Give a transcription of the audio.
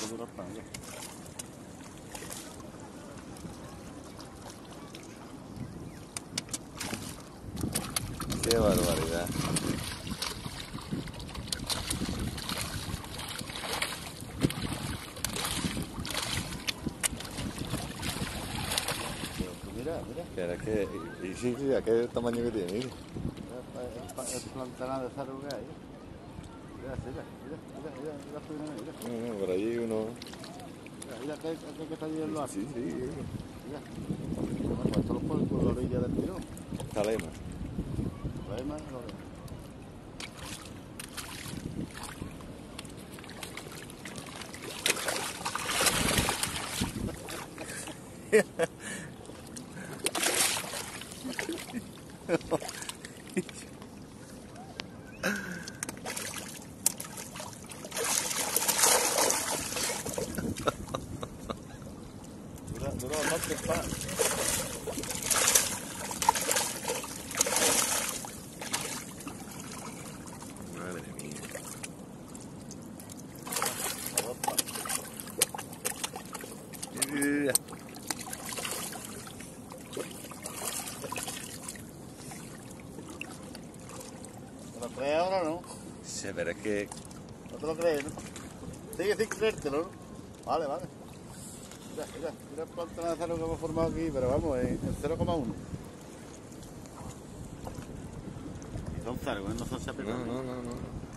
dura el pan, ya. Qué barbaridad. Mira, mira. Pero es que, y sí, aquel tamaño que tiene, mira. Es plantana de cerro que hay. Mira, mira, mira. No, por allí uno... Mira, que está allí en lo alto. Sí. Mira. Bueno, esto lo ponen por la orilla del río. Está lema. Lo demás, lo demás. Dura bastante el pan. Madre mía. Mira. ¿Te lo crees ahora o no? Sí, pero es que... ¿No te lo crees, no? Sigue sin creértelo, ¿no? Vale. Mira el plantón de cerro que hemos formado aquí, pero vamos, en 0,1. Y son cerros, no son chapitas. No.